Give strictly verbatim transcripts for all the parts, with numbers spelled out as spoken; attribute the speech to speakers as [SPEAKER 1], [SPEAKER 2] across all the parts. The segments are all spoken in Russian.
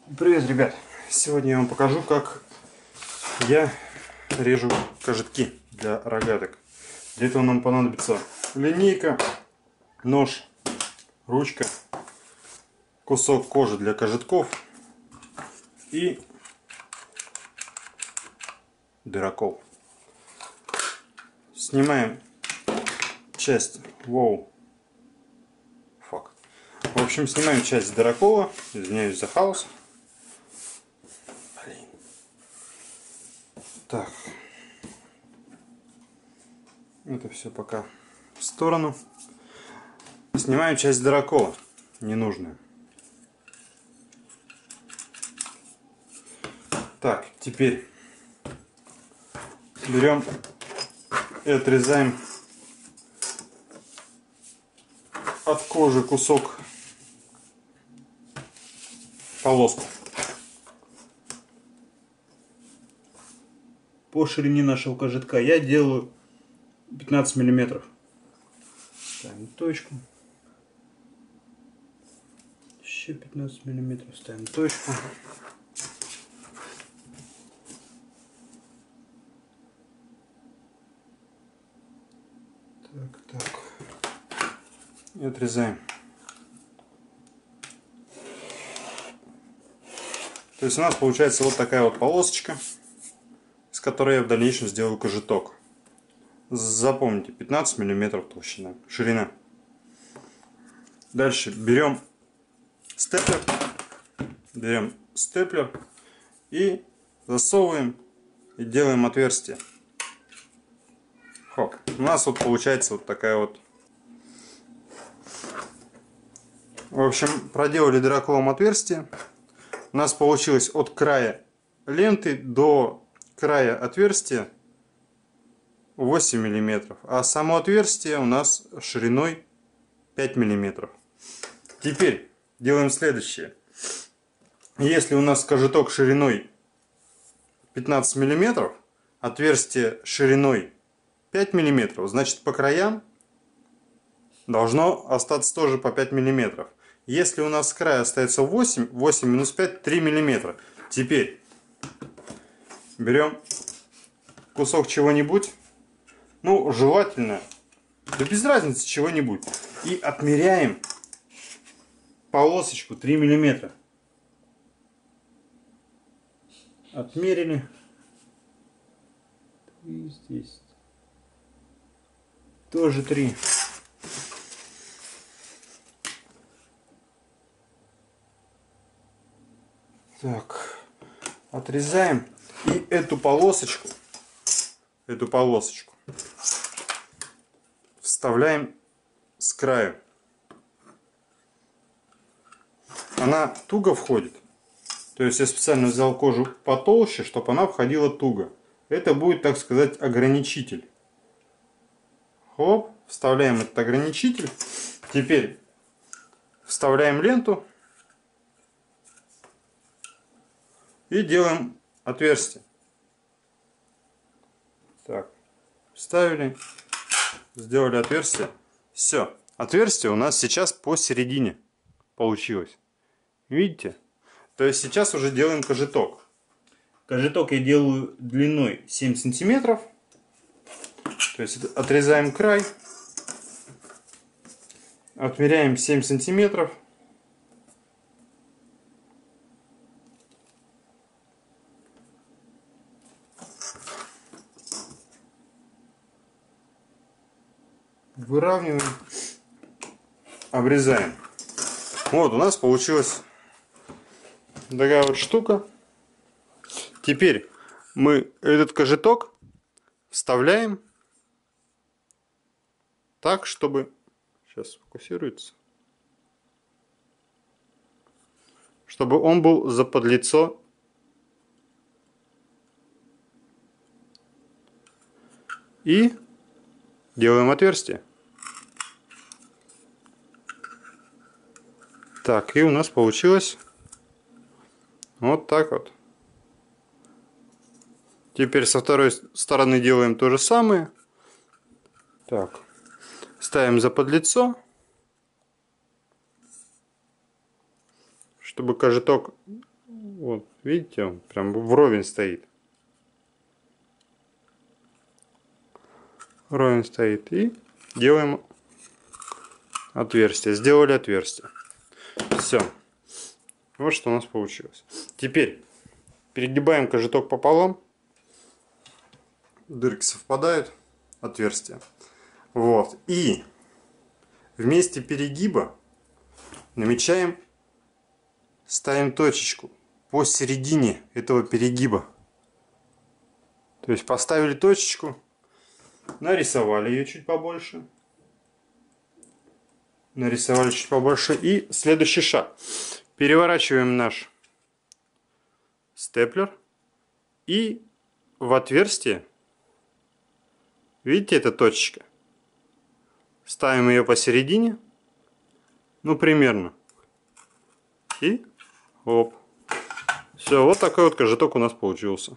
[SPEAKER 1] Привет, ребят! Сегодня я вам покажу, как я режу кожетки для рогаток. Для этого нам понадобится линейка, нож, ручка, кусок кожи для кожетков и дырокол. Снимаем часть воу. Фак. В общем, снимаем часть дырокола. Извиняюсь за хаос. Блин. Так. Это все пока в сторону. Снимаем часть дырокола ненужную. Так, теперь берем и отрезаем от кожи кусок, полоску. По ширине нашего кожетка я делаю пятнадцать миллиметров. Ставим точку. Еще пятнадцать миллиметров. Ставим точку. Так, так. И отрезаем. То есть у нас получается вот такая вот полосочка, с которой я в дальнейшем сделаю кожеток. Запомните, пятнадцать миллиметров толщина, ширина. Дальше берем степлер, берем степлер и засовываем и делаем отверстие. Хоп. У нас вот получается вот такая вот. В общем, проделали дыроколом отверстие. У нас получилось от края ленты до края отверстия восемь миллиметров, а само отверстие у нас шириной пять миллиметров. Теперь делаем следующее. Если у нас кожеток шириной пятнадцать миллиметров, отверстие шириной пять миллиметров, значит по краям должно остаться тоже по пять миллиметров. Если у нас с края остается восемь, восемь минус пять, три миллиметра. Теперь берем кусок чего-нибудь, ну желательно, да без разницы чего-нибудь, и отмеряем полосочку три миллиметра. Отмерили. И здесь тоже три. Так, отрезаем и эту полосочку, эту полосочку вставляем с краю. Она туго входит, то есть я специально взял кожу потолще, чтобы она входила туго. Это будет, так сказать, ограничитель. Хоп, вставляем этот ограничитель. Теперь вставляем ленту. И делаем отверстие. Так, вставили, сделали отверстие. Все, отверстие у нас сейчас посередине получилось. Видите? То есть сейчас уже делаем кожеток. Кожеток я делаю длиной семь сантиметров. То есть отрезаем край, отмеряем семь сантиметров. Выравниваем, обрезаем. Вот у нас получилась такая вот штука. Теперь мы этот кожеток вставляем так, чтобы, сейчас сфокусируется, чтобы он был за подлицо. И делаем отверстие. Так, и у нас получилось вот так вот. Теперь со второй стороны делаем то же самое. Так, ставим за подлицо, чтобы кожеток Вот, видите, он прям вровень стоит. Вровень стоит. И делаем отверстие. Сделали отверстие. Все. Вот что у нас получилось. Теперь перегибаем кожеток пополам. Дырки совпадают. Отверстие. Вот. И вместе перегиба намечаем, ставим точечку посередине этого перегиба. То есть поставили точечку, нарисовали ее чуть побольше. Нарисовали чуть побольше. И следующий шаг. Переворачиваем наш степлер. И в отверстие, видите, эта точечка. Ставим ее посередине. Ну, примерно. И оп. Все, вот такой вот кожеток у нас получился.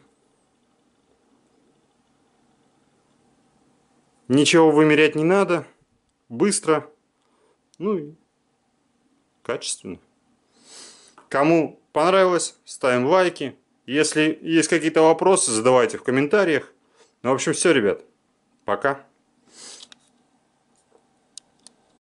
[SPEAKER 1] Ничего вымерять не надо. Быстро. Ну и качественно. Кому понравилось, ставим лайки. Если есть какие-то вопросы, задавайте в комментариях. Ну, в общем, все, ребят. Пока.